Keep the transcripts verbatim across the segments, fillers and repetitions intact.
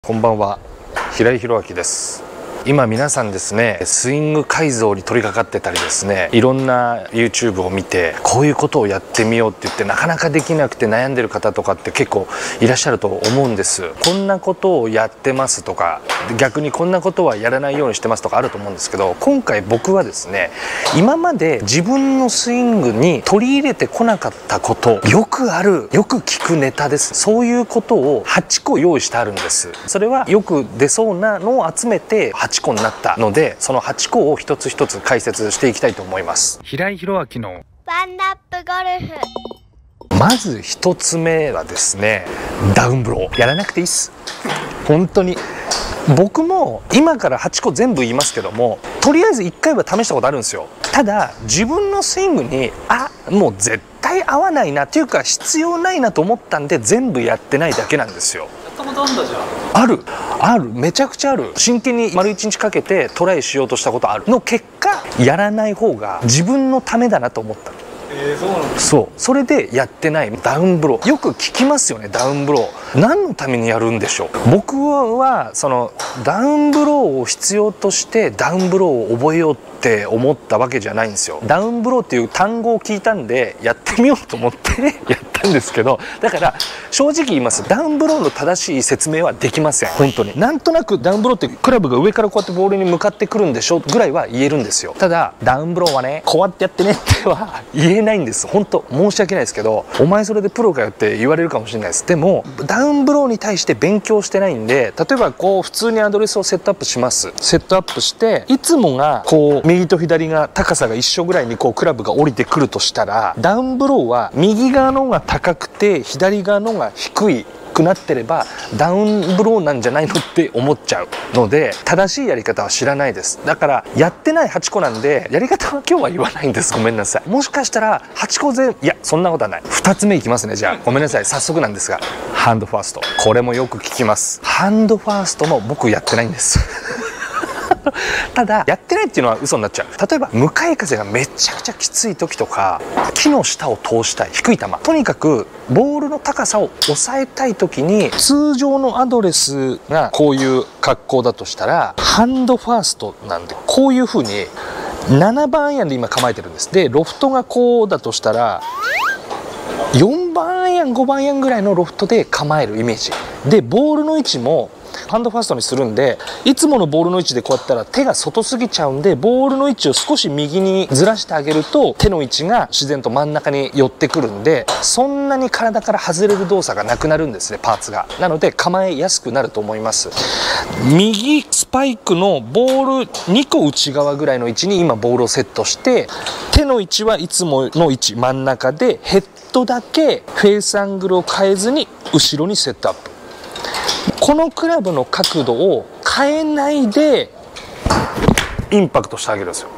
こんばんは、平井弘明です。今皆さんですね、スイング改造に取り掛かってたりですね、いろんな ユーチューブ を見てこういうことをやってみようって言ってなかなかできなくて悩んでる方とかって結構いらっしゃると思うんです。こんなことをやってますとか、逆にこんなことはやらないようにしてますとかあると思うんですけど、今回僕はですね、今まで自分のスイングに取り入れてこなかったこと、よくあるよく聞くネタです。そういうことをはちこ用意してあるんです。それはよく出そうなのを集めてはちこになったので、そのはちこを一つ一つ解説していきたいと思います。平井弘明のワンナップゴルフ。 まず一つ目はですね、ダウンブローやらなくていいっす。本当に僕も今からはちこ全部言いますけども、とりあえずいっかいは試したことあるんですよ。ただ自分のスイングにあもう絶対合わないなっていうか必要ないなと思ったんで全部やってないだけなんですよ。あるあるめちゃくちゃある。真剣に丸一日かけてトライしようとしたことあるの結果、やらない方が自分のためだなと思った。 えー、そうなんです。 そうそれでやってないダウンブロー、よく聞きますよね。ダウンブロー何のためにやるんでしょう。僕はそのダウンブローを必要としてダウンブローを覚えようって思ったわけじゃないんですよ。ダウンブローっていう単語を聞いたんでやってみようと思ってやったんですけど、だから正直言います、ダウンブローの正しい説明はできません。本当になんとなくダウンブローってクラブが上からこうやってボールに向かってくるんでしょぐらいは言えるんですよ。ただダウンブローはねこうやってやってねっては言えないんです。本当申し訳ないですけど、お前それでプロかよって言われるかもしれないです。でもダウンブローに対して勉強してないんで、例えばこう普通にアドレスをセットアップします。セットアップしていつもがこう右と左が高さが一緒ぐらいにこうクラブが降りてくるとしたら、ダウンブローは右側のが高くて左側のが低いくなってればダウンブローなんじゃないのって思っちゃうので、正しいやり方は知らないです。だからやってないはちこなんでやり方は今日は言わないんです。ごめんなさい。もしかしたらはちこ全いやそんなことはない。ふたつめいきますね。じゃあごめんなさい、早速なんですが、ハンドファースト、これもよく聞きます。ハンドファーストも僕やってないんですただやってないっていうのは嘘になっちゃう。例えば向かい風がめちゃくちゃきつい時とか、木の下を通したい低い球、とにかくボールの高さを抑えたい時に、通常のアドレスがこういう格好だとしたらハンドファーストなんで、こういう風にななばんアイアンで今構えてるんです。でロフトがこうだとしたらよんばんアイアンごばんアイアンぐらいのロフトで構えるイメージで、ボールの位置もハンドファーストにするんで、いつものボールの位置でこうやったら手が外すぎちゃうんで、ボールの位置を少し右にずらしてあげると手の位置が自然と真ん中に寄ってくるんで、そんなに体から外れる動作がなくなるんですね、パーツが。なので構えやすくなると思います。右スパイクのボールにこ内側ぐらいの位置に今ボールをセットして、手の位置はいつもの位置真ん中で、ヘッドだけフェースアングルを変えずに後ろにセットアップ。このクラブの角度を変えないでインパクトしてあげるんですよ。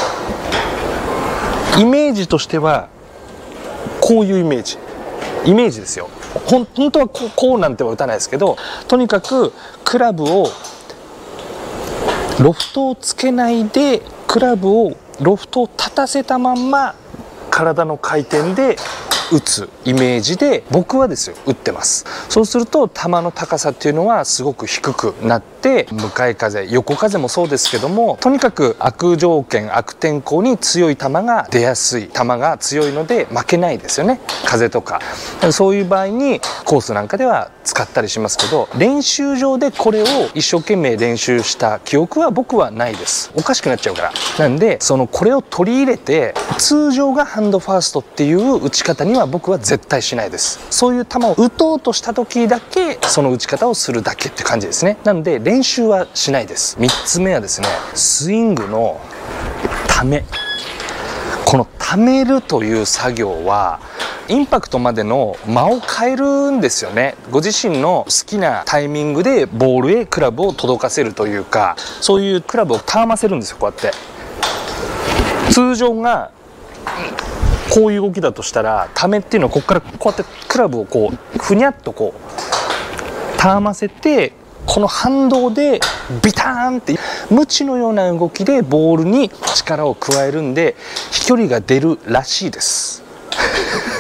イメージとしてはこういうイメージイメージですよ。ほん本当はこう、こうなんては打たないですけど、とにかくクラブをロフトをつけないで、クラブをロフトを立たせたまんま体の回転で打つイメージで僕はですよ打ってます。そうすると球の高さっていうのはすごく低くなって、向かい風横風もそうですけども、とにかく悪条件悪天候に強い球が出やすい、球が強いので負けないですよね、風とか。そういう場合にコースなんかでは使ったりしますけど、練習場でこれを一生懸命練習した記憶は僕はないです。おかしくなっちゃうから。なんでそのこれを取り入れて、通常がハンドファーストっていう打ち方には僕は絶対しないです。そういう球を打とうとした時だけその打ち方をするだけって感じですね。なので練習はしないです。みっつめはですね、スイングのため。このためるという作業はインパクトまでの間を変えるんですよね。ご自身の好きなタイミングでボールへクラブを届かせるというか、そういうクラブをたわませるんですよ。こうやって通常がこういう動きだとしたら、ためっていうのはここからこうやってクラブをこうふにゃっとこうたわませて、この反動でビターンってムチのような動きでボールに力を加えるんで飛距離が出るらしいです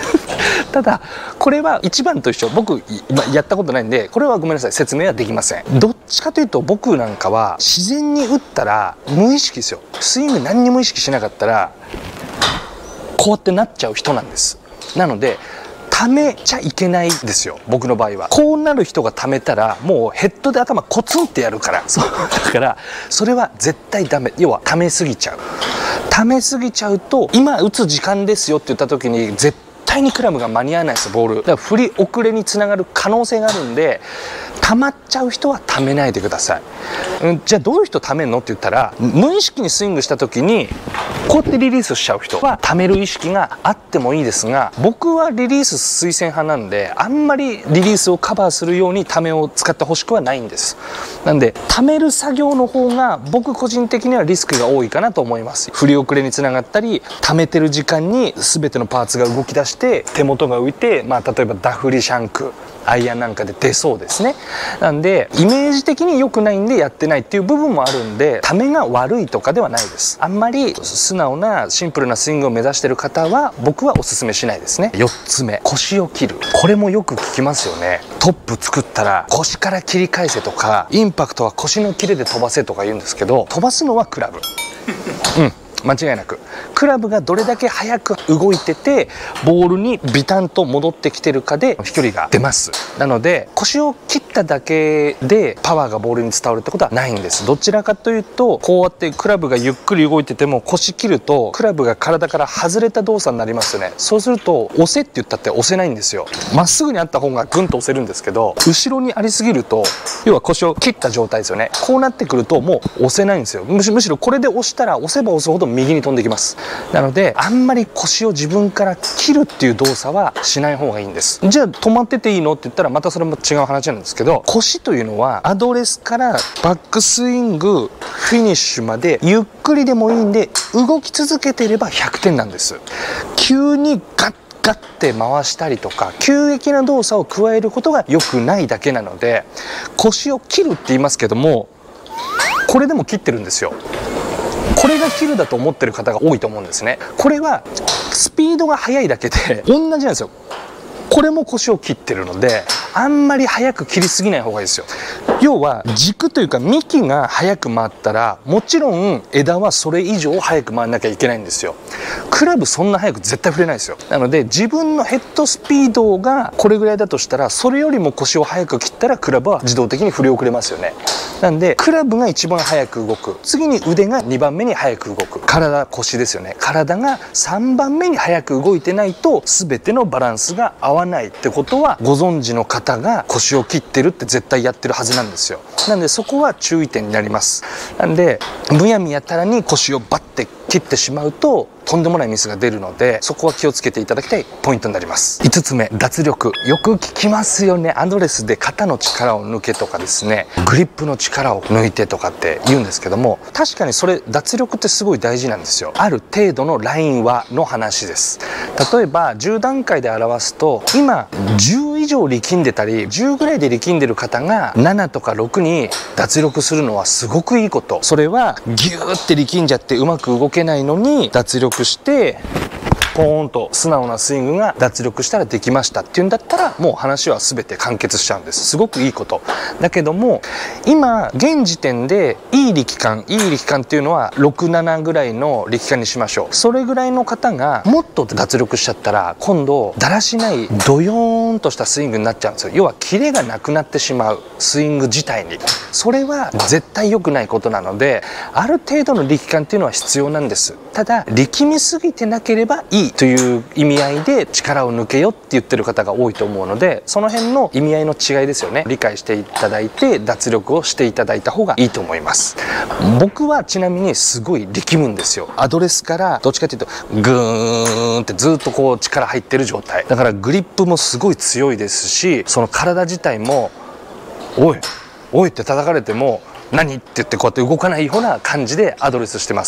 ただこれはいちばんと一緒、僕やったことないんでこれはごめんなさい、説明はできません。どっちかというと僕なんかは自然に打ったら無意識ですよ。スイング何にも意識しなかったらこうやってなっちゃう人なんです。なので溜めちゃいけないんですよ、僕の場合は。こうなる人が溜めたらもうヘッドで頭コツンってやるから、そうだからそれは絶対ダメ。要は溜めすぎちゃう溜めすぎちゃうと今打つ時間ですよって言った時に絶対にクラブが間に合わないですよ、ボールだから振り遅れにつながる可能性があるんで、溜まっちゃう人は溜めないでください。うん、じゃあどういう人溜めんのって言ったら、無意識にスイングした時にこうやってリリースしちゃう人は溜める意識があってもいいですが、僕はリリース推薦派なんであんまりリリースをカバーするように溜めを使ってほしくはないんです。なんで溜める作業の方が僕個人的にはリスクが多いかなと思います。振り遅れにつながったり、溜めてる時間に全てのパーツが動き出して手元が浮いて、まあ、例えばダフリシャンクアイアンなんかで出そうですね。なんでイメージ的に良くないんでやってないっていう部分もあるんで、ためが悪いとかではないです。あんまり素直なシンプルなスイングを目指してる方は僕はおすすめしないですね。よっつめ、腰を切る。これもよく聞きますよね。トップ作ったら腰から切り返せとか、インパクトは腰のキレで飛ばせとか言うんですけど、飛ばすのはクラブうん間違いなくクラブがどれだけ速く動いててボールにビタンと戻ってきてるかで飛距離が出ます。なので腰を切っただけでパワーがボールに伝わるってことはないんです。どちらかというとこうやってクラブがゆっくり動いてても腰切るとクラブが体から外れた動作になりますよね。そうすると押せって言ったって押せないんですよ。まっすぐにあった方がグンと押せるんですけど、後ろにありすぎると要は腰を切った状態ですよね。こうなってくるともう押せないんですよ。むしむしろこれで押したら押せば押すほど右に飛んできます。なのであんまり腰を自分から切るっていう動作はしない方がいいんです。じゃあ止まってていいのって言ったらまたそれも違う話なんですけど、腰というのはアドレスからバックスイングフィニッシュまでゆっくりでもいいんで動き続けていればひゃくてんなんです。急にガッガッて回したりとか急激な動作を加えることが良くないだけなので、腰を切るって言いますけどもこれでも切ってるんですよ。これがキルだと思ってる方が多いと思うんですね。これはスピードが速いだけで同じなんですよ。これも腰を切ってるのであんまり速く切りすぎない方がいいですよ。要は軸というか幹が速く回ったらもちろん枝はそれ以上速く回らなきゃいけないんですよ。クラブそんな速く絶対振れないですよ。なので自分のヘッドスピードがこれぐらいだとしたらそれよりも腰を速く切ったらクラブは自動的に振り遅れますよね。なんでクラブが一番速く動く、次に腕がにばんめに速く動く、体腰ですよね。体がさんばんめに速く動いてないと全てのバランスが合わないってことはご存知の方が腰を切ってるって絶対やってるはずなんですよ。なんでそこは注意点になります。なんでむやみやたらに腰をバッて切ってしまうととんでもないミスが出るので、そこは気をつけていただきたいポイントになります。いつつめ、脱力。よく聞きますよね。アドレスで肩の力を抜けとかですね、グリップの力を抜いてとかって言うんですけども、確かにそれ脱力ってすごい大事なんですよ。ある程度のラインはの話です。例えばじゅう段階で表すと今じゅう以上力んでたりじゅうぐらいで力んでる方がななとかろくに脱力するのはすごくいいこと。それはギューって力んじゃってうまく動けないのに脱力してポーンと素直なスイングが脱力したらできましたっていうんだったらもう話は全て完結しちゃうんです。すごくいいことだけども、今現時点でいい力感いい力感っていうのはろくななぐらいの力感にしましょう。それぐらいの方がもっと脱力しちゃったら今度だらしないドヨーンとしたスイングになっちゃうんですよ。要はキレがなくなってしまうスイング自体に。それは絶対良くないことなので、ある程度の力感っていうのは必要なんです。ただ力みすぎてなければいいという意味合いで力を抜けよって言ってる方が多いと思うので、その辺の意味合いの違いですよね。理解していただいて脱力をしていただいた方がいいと思います。僕はちなみにすごい力むんですよ。アドレスからどっちかというとグーンってずっとこう力入ってる状態だから、グリップもすごい強いですし、その体自体もおいおいって叩かれても何って言ってこうやって動かないような感じでアドレスしてます。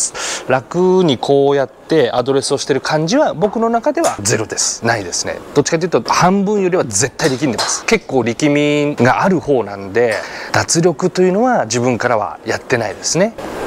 楽にこうやってアドレスをしてる感じは僕の中ではゼロです。ないですね。どっちかというと半分よりは絶対力んでます。結構力みがある方なんで脱力というのは自分からはやってないですね。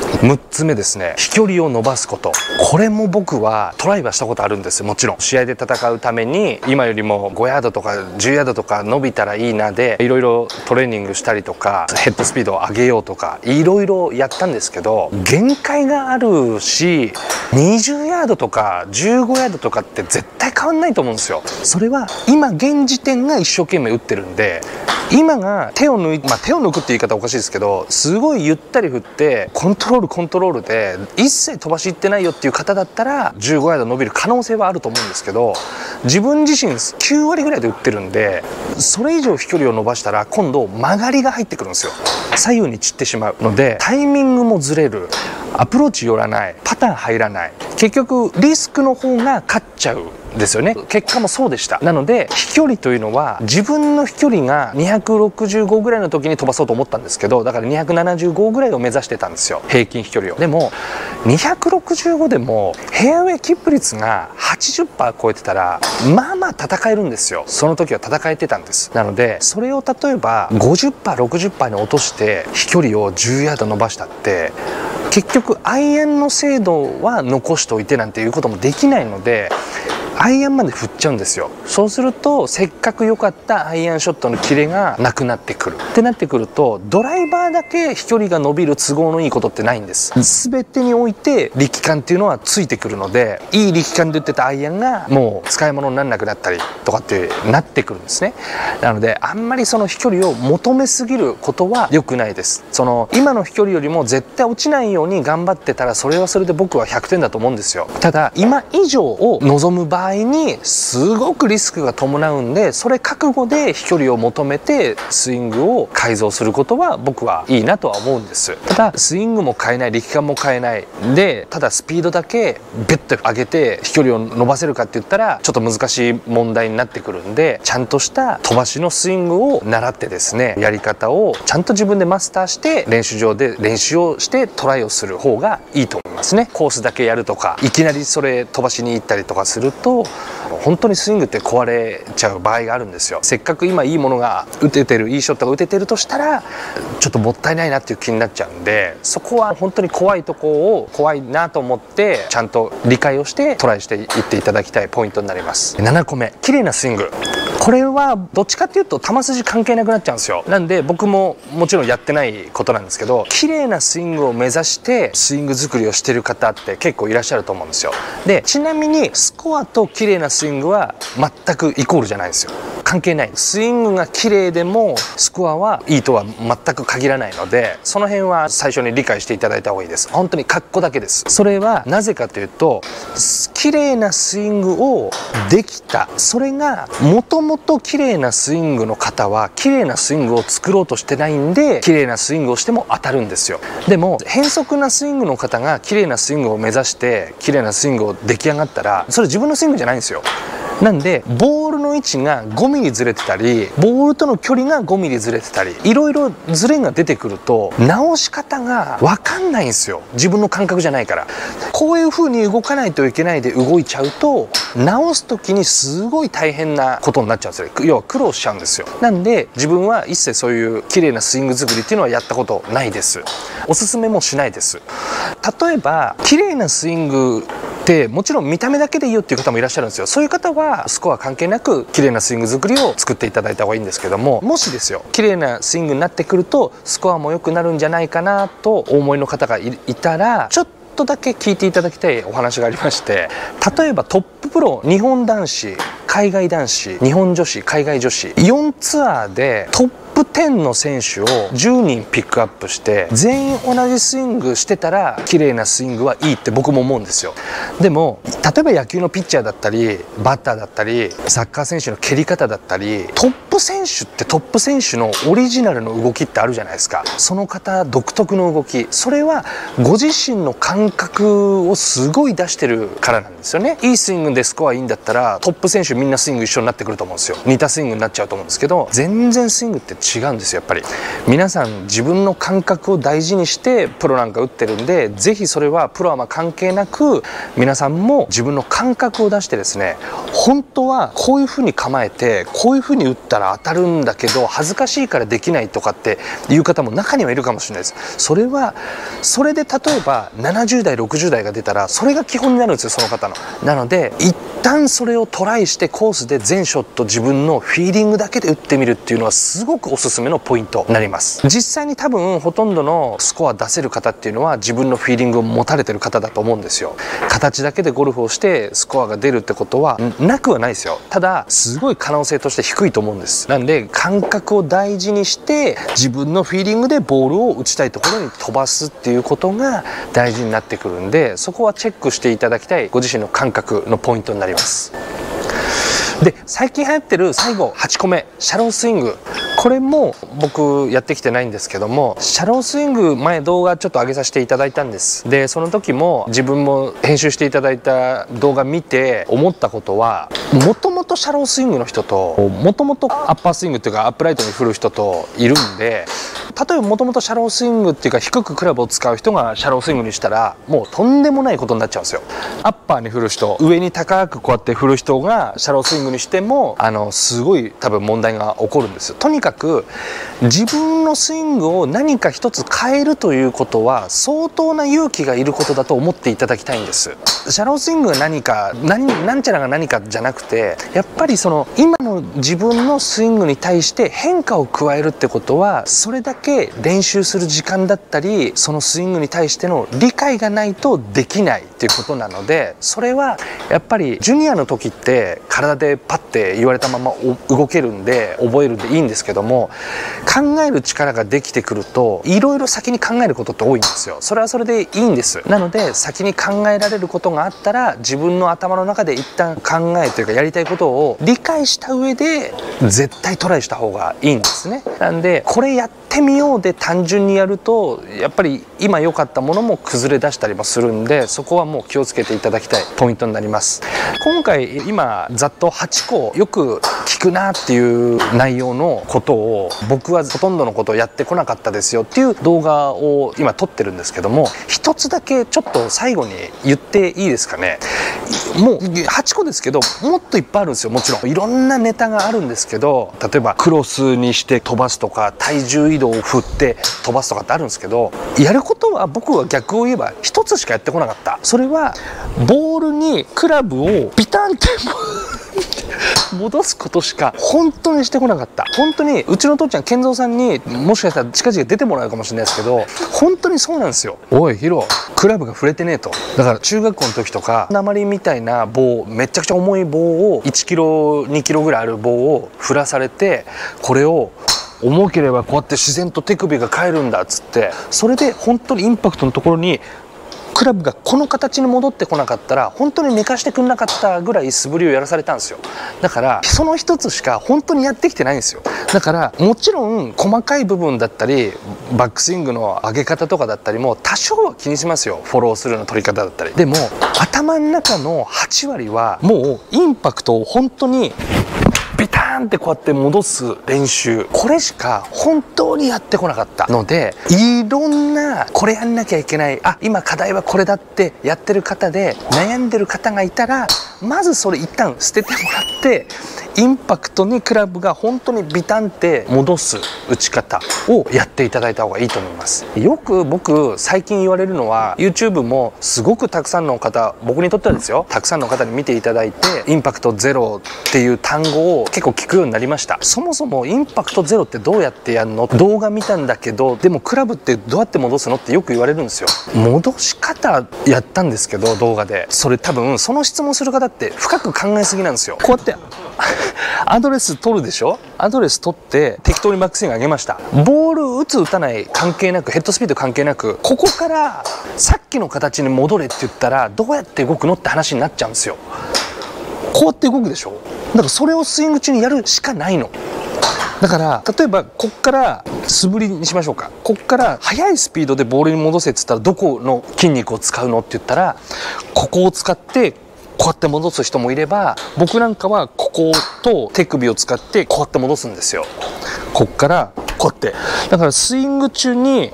むっつめですね、飛距離を伸ばすこと。これも僕はトライはしたことあるんですよ。もちろん試合で戦うために今よりもごヤードとかじゅうヤードとか伸びたらいいなでいろいろトレーニングしたりとかヘッドスピードを上げようとかいろいろやったんですけど、限界があるしにじゅうヤードとかじゅうごヤードとかって絶対変わんないと思うんですよ。それは今現時点が一生懸命打ってるんで、今が手を抜い、まあ、手を抜くって言い方おかしいですけど、すごいゆったり振ってコントロールコントロールで一切飛ばしいってないよっていう方だったらじゅうごヤード伸びる可能性はあると思うんですけど、自分自身きゅうわりぐらいで打ってるんで、それ以上飛距離を伸ばしたら今度曲がりが入ってくるんですよ。左右に散ってしまうのでタイミングもずれる、アプローチ寄らない、パターン入らない、結局リスクの方が勝っちゃうですよね。結果もそうでした。なので飛距離というのは自分の飛距離がにひゃくろくじゅうごぐらいの時に飛ばそうと思ったんですけど、だからにひゃくななじゅうごぐらいを目指してたんですよ、平均飛距離を。でもにひゃくろくじゅうごでもフェアウェイキープ率が はちじゅっパーセント 超えてたらまあまあ戦えるんですよ。その時は戦えてたんです。なのでそれを例えば ごじゅっパーセント ろくじゅっパーセント に落として飛距離をじゅうヤード伸ばしたって結局アイアンの精度は残しておいてなんていうこともできないので、アイアンまで振っちゃうんですよ。そうするとせっかく良かったアイアンショットのキレがなくなってくるってなってくると、ドライバーだけ飛距離が伸びる都合のいいことってないんです。全てにおいて力感っていうのはついてくるので、いい力感で打ってたアイアンがもう使い物にならなくなったりとかってなってくるんですね。なのであんまりその飛距離を求めすぎることは良くないです。その今の飛距離よりも絶対落ちないように頑張ってたらそれはそれで僕はひゃくてんだと思うんですよ。ただ今以上を望む場合にすごくリスクが伴うんで、それ覚悟で飛距離を求めてスイングを改造することは僕はいいなとは思うんです。ただスイングも変えない、力感も変えないで、ただスピードだけビュッと上げて飛距離を伸ばせるかって言ったらちょっと難しい問題になってくるんで、ちゃんとした飛ばしのスイングを習ってですね、やり方をちゃんと自分でマスターして練習場で練習をしてトライをする方がいいと思いますね。コースだけやるとかいきなりそれ飛ばしに行ったりとかすると本当にスイングって壊れちゃう場合があるんですよ。せっかく今いいものが打ててる、いいショットが打ててるとしたらちょっともったいないなっていう気になっちゃうんで、そこは本当に怖いとこを怖いなと思ってちゃんと理解をしてトライしていっていただきたいポイントになります。ななこめ、綺麗なスイング。これはどっちかっていうと球筋関係なくなっちゃうんですよ。なんで僕ももちろんやってないことなんですけど、綺麗なスイングを目指してスイング作りをしてる方って結構いらっしゃると思うんですよ。でちなみにスコアと綺麗なスイングは全くイコールじゃないんですよ。関係ない。スイングが綺麗でもスコアはいいとは全く限らないので、その辺は最初に理解していただいた方がいいです。本当にカッコだけです。それはなぜかというと、綺麗なスイングをできた、それがもともと綺麗なスイングの方は綺麗なスイングを作ろうとしてないんで、綺麗なスイングをしても当たるんですよ。でも変則なスイングの方が綺麗なスイングを目指して綺麗なスイングを出来上がったら、それ自分のスイングじゃないんですよ。なんでボールの位置がごミリずれてたり、ボールとの距離がごミリずれてたり、いろいろずれが出てくると直し方が分かんないんですよ。自分の感覚じゃないから。こういう風に動かないといけないで動いちゃうと、直す時にすごい大変なことになっちゃうんですよ。要は苦労しちゃうんですよ。なんで自分は一切そういう綺麗なスイング作りっていうのはやったことないです。おすすめもしないです。例えば綺麗なスイングでもちろん見た目だけでいいよっていう方もいらっしゃるんですよ。そういう方はスコア関係なく綺麗なスイング作りを作っていただいた方がいいんですけども、もしですよ綺麗なスイングになってくるとスコアも良くなるんじゃないかなとお思いの方が い, いたらちょっとだけ聞いていただきたいお話がありまして、例えばトッププロ、日本男子、海外男子、日本女子、海外女子よんツアーでトップトップじゅうの選手をじゅうにんピックアップして全員同じスイングしてたら綺麗なスイングはいいって僕も思うんですよ。でも例えば野球のピッチャーだったりバッターだったりサッカー選手の蹴り方だったり、トップ選手ってトップ選手のオリジナルの動きってあるじゃないですか。その方独特の動き、それはご自身の感覚をすごい出してるからなんですよね。いいスイングでスコアいいんだったらトップ選手みんなスイング一緒になってくると思うんですよ。似たスイングになっちゃうと思うんですけど、全然スイングって違うんですよ。やっぱり皆さん自分の感覚を大事にしてプロなんか打ってるんで、ぜひそれはプロアマ関係なく皆さんも自分の感覚を出してですね、本当はこういうふうに構えてこういうふうに打ったら当たるんだけど恥ずかしいからできないとかっていう方も中にはいるかもしれないです。それはそれで例えばななじゅう代ろくじゅう代が出たらそれが基本になるんですよ、その方の。なので一旦それをトライしてコースで全ショット自分のフィーリングだけで打ってみるっていうのはすごくおすすめのポイントになります。実際に多分ほとんどのスコア出せる方っていうのは自分のフィーリングを持たれてる方だと思うんですよ。形だけでゴルフをしてスコアが出るってことはなくはないですよ。ただすごい可能性として低いと思うんです。なんで感覚を大事にして自分のフィーリングでボールを打ちたいところに飛ばすっていうことが大事になってくるんで、そこはチェックしていただきたいご自身の感覚のポイントになります。で最近流行ってる最後はちこめ、シャロースイング。これも僕やってきてないんですけども、シャロースイング前動画ちょっと上げさせていただいたんです。でその時も自分も編集していただいた動画見て思ったことは、もともとシャロースイングの人ともともとアッパースイングっていうかアップライトに振る人といるんで、例えばもともとシャロースイングっていうか低くクラブを使う人がシャロースイングにしたらもうとんでもないことになっちゃうんですよ。アッパーに振る人、上に高くこうやって振る人がシャロースイングにしてもあのすごい多分問題が起こるんです。とにかく自分のスイングを何か一つ変えるということは相当な勇気がいることだと思っていただきたいんです。シャロースイングが何か何なんちゃらが何かじゃなくて、やっぱりその今の自分のスイングに対して変化を加えるってことはそれだけ練習する時間だったりそのスイングに対しての理解がないとできないっていうことなので、それはやっぱりジュニアの時って体でパッて言われたまま動けるんで覚えるんでいいんですけども、考える力ができてくるといろいろ先に考えることって多いんですよ。それはそれでいいんです。なので先に考えられることがあったら自分の頭の中で一旦考えというかやりたいことを理解した上で絶対トライした方がいいんですね。なんでこれやってみようで単純にやるとやっぱり今良かったものも崩れ出したりもするんで、そこはもう気をつけていただきたいポイントになります。今回今ざっとはちこよく聞くなっていう内容のことを僕はほとんどのことをやってこなかったですよっていう動画を今撮ってるんですけども、一つだけちょっと最後に言っていいですかね。もうはちこですけどもっといっぱいあるんですよ。もちろんいろんなネタがあるんですけど、例えばクロスにして飛ばすとか体重移動を振って飛ばすとかってあるんですけど、やることは僕は逆を言えば一つしかやってこなかった。それはボールにクラブをビタンって戻すことしか本当にしてこなかった。本当にうちの父ちゃん健三さんにもしかしたら近々出てもらうかもしれないですけど、本当にそうなんですよ。おいヒロ、クラブが触れてねえと。だから中学校の時とか鉛みたいな棒、めちゃくちゃ重い棒をいちキロにキロぐらいある棒を振らされて、これを重ければこうやって自然と手首が返るんだっつって、それで本当にインパクトのところにクラブがこの形に戻ってこなかったら本当に寝かしてくんなかったぐらい素振りをやらされたんですよ。だからその一つしか本当にやってきてないんですよ。だからもちろん細かい部分だったりバックスイングの上げ方とかだったりも多少は気にしますよ。フォロースルーの取り方だったり。でも頭の中のはちわりはもうインパクトを本当にビターンってこうやって戻す練習、これしか本当にやってこなかったので、いろんなこれやんなきゃいけない、あ今課題はこれだってやってる方で悩んでる方がいたら、まずそれ一旦捨ててもらってインパクトにクラブが本当にビタンって戻す打ち方をやっていただいた方がいいと思います。よく僕最近言われるのは YouTube もすごくたくさんの方、僕にとってはですよ、たくさんの方に見ていただいてインパクトゼロっていう単語を結構聞くようになりました。そもそもインパクトゼロってどうやってやるの、動画見たんだけどでもクラブってどうやって戻すのってよく言われるんですよ。戻し方やったんですけど動画で、それ多分その質問する方って深く考えすぎなんですよ。こうやってアドレス取るでしょ、アドレス取って適当にバックスイング上げました。ボール打つ打たない関係なく、ヘッドスピード関係なく、ここからさっきの形に戻れって言ったらどうやって動くのって話になっちゃうんですよ。こうやって動くでしょ。だからそれをスイング中にやるしかないの。だから例えばこっから素振りにしましょうか。こっから速いスピードでボールに戻せって言ったらどこの筋肉を使うのって言ったら、ここを使ってこうやって戻す人もいれば、僕なんかはここと手首を使ってこうやって戻すんですよ。こっからこうやってだからスイング中に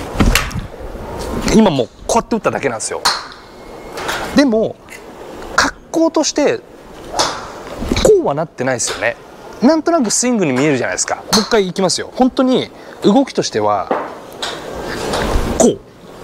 今もうこうやって打っただけなんですよ。でも格好としてこうはなってないですよね。なんとなくスイングに見えるじゃないですか。もう一回いきますよ。本当に動きとしてはこう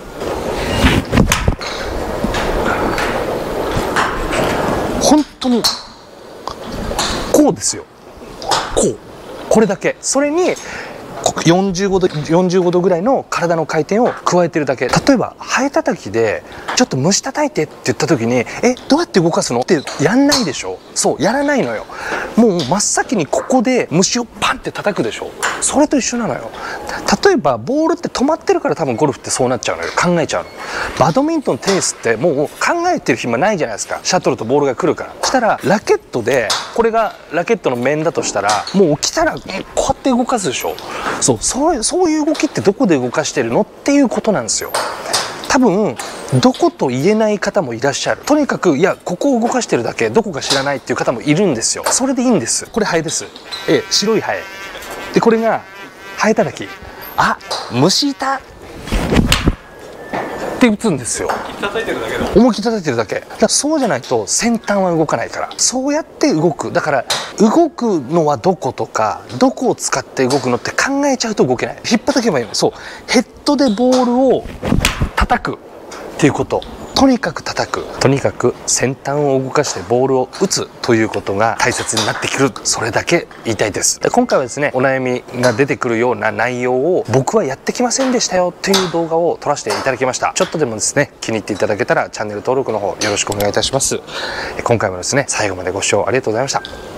本当にこうですよ。こうこれだけ。それによんじゅうごどよんじゅうごどぐらいの体の回転を加えてるだけ。例えばハエたたきでちょっと虫叩いてって言った時に「えどうやって動かすの?」ってやんないでしょ。そうやらないのよ。もう真っ先にここで虫をパンって叩くでしょ。それと一緒なのよ。例えばボールって止まってるから多分ゴルフってそうなっちゃうのよ。考えちゃうの。バドミントンテニスってもう考えてる暇ないじゃないですか。シャトルとボールが来るから。そしたらラケットでこれがラケットの面だとしたらもう来たらこうやって動かすでしょ。そうそうそういう動きってどこで動かしてるのっていうことなんですよ。多分どこと言えない方もいらっしゃる。とにかくいやここを動かしてるだけどこか知らないっていう方もいるんですよ。それでいいんです。これハエです。え白いハエでこれがハエたたき。あ虫いたって打つんですよ。思いっきり叩いてるだけ。だからそうじゃないと先端は動かないから。そうやって動く。だから動くのはどことかどこを使って動くのって考えちゃうと動けない。引っ叩けばいいの。そうヘッドでボールを叩くっていうこと。とにかく叩く。とにかく先端を動かしてボールを打つということが大切になってくる。それだけ言いたいです。で今回はですねお悩みが出てくるような内容を僕はやってきませんでしたよという動画を撮らせていただきました。ちょっとでもですね気に入っていただけたらチャンネル登録の方よろしくお願いいたします。今回もですね最後までご視聴ありがとうございました。